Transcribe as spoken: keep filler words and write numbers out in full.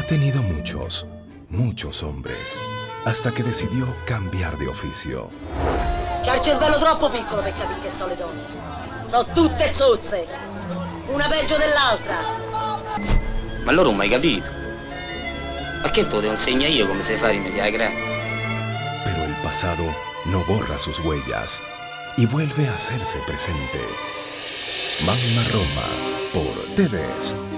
tenido muchos, muchos hombres, hasta que decidió cambiar de oficio. C'ha il cervello troppo piccolo per capire che sono le donne. Sono tutte zozze, una peggio dell'altra. Ma loro non mai capito. Ma che te lo insegno io come se fare i Viagra? Pero el pasado no borra sus huellas y vuelve a hacerse presente. Mamma Roma por T V E S.